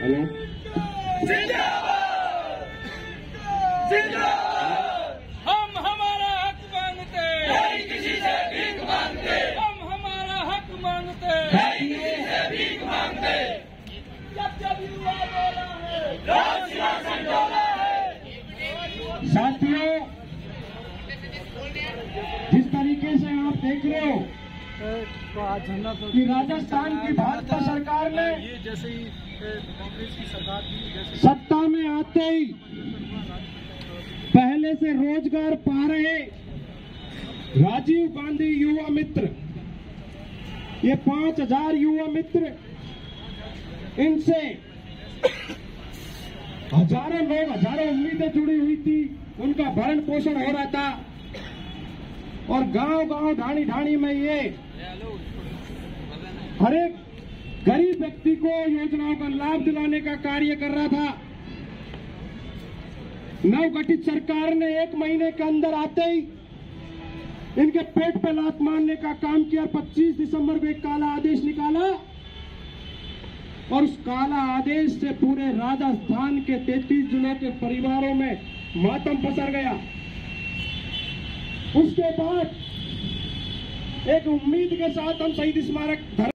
Hello, हम हमारा हक मांगते, नहीं किसी से भीख मांगते, हम हमारा हक मांगते, नहीं किसी से भीख मांगते। जब युवा बोला है, राज सिंहासन डोला है। साथियों, जिस तरीके से आप देख रहे हो कि राजस्थान की भाजपा सरकार ने ये जैसे ही कांग्रेस की सरकार थी, जैसे सत्ता में आते ही पहले से रोजगार पा रहे राजीव गांधी युवा मित्र, ये 5000 युवा मित्र, इनसे हजारों लोग, हजारों उम्मीदें जुड़ी हुई थी, उनका भरण पोषण हो रहा था और गांव-गांव, ढाणी-ढाणी में ये हर एक गरीब व्यक्ति को योजनाओं का लाभ दिलाने का कार्य कर रहा था। नवगठित सरकार ने 1 महीने के अंदर आते ही इनके पेट पे लात मारने का काम किया। 25 दिसंबर को एक काला आदेश निकाला और उस काला आदेश से पूरे राजस्थान के 33 जिलों के परिवारों में मातम पसर गया। उसके बाद एक उम्मीद के साथ हम शहीद स्मारक